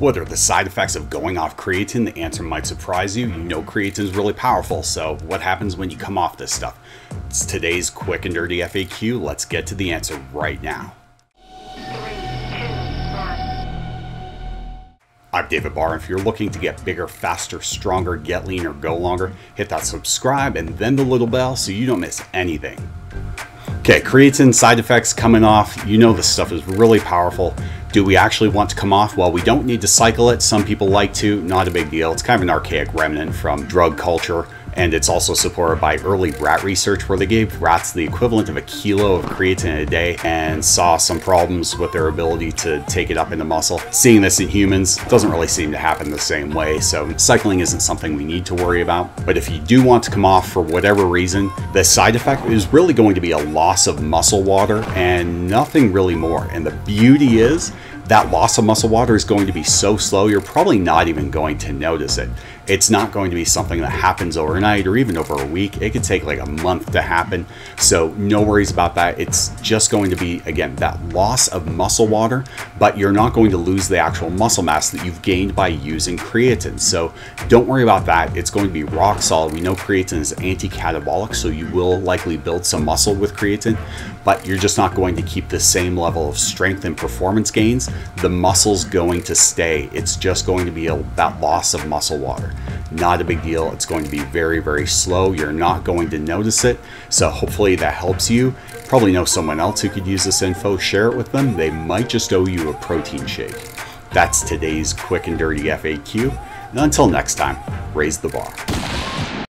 What are the side effects of going off creatine? The answer might surprise you. You know creatine is really powerful, so what happens when you come off this stuff? It's today's quick and dirty FAQ. Let's get to the answer right now. I'm David Barr, and if you're looking to get bigger, faster, stronger, get leaner, go longer, hit that subscribe and then the little bell so you don't miss anything. Okay, creatine side effects coming off. You know this stuff is really powerful. Do we actually want to come off? Well, we don't need to cycle it. Some people like to, not a big deal. It's kind of an archaic remnant from drug culture. And it's also supported by early rat research where they gave rats the equivalent of 1 kilo of creatine a day and saw some problems with their ability to take it up into muscle. Seeing this in humans doesn't really seem to happen the same way, so cycling isn't something we need to worry about. But if you do want to come off for whatever reason, the side effect is really going to be a loss of muscle water and nothing really more. And the beauty is that loss of muscle water is going to be so slow, you're probably not even going to notice it. It's not going to be something that happens overnight or even over a week. It could take like a month to happen. So no worries about that. It's just going to be, again, that loss of muscle water, but you're not going to lose the actual muscle mass that you've gained by using creatine. So don't worry about that. It's going to be rock solid. We know creatine is anti-catabolic, so you will likely build some muscle with creatine, but you're just not going to keep the same level of strength and performance gains. The muscle's going to stay. It's just going to be that loss of muscle water. Not a big deal. It's going to be very, very slow. You're not going to notice it. So hopefully that helps you. Probably know someone else who could use this info. Share it with them. They might just owe you a protein shake. That's today's quick and dirty FAQ. And until next time, raise the bar.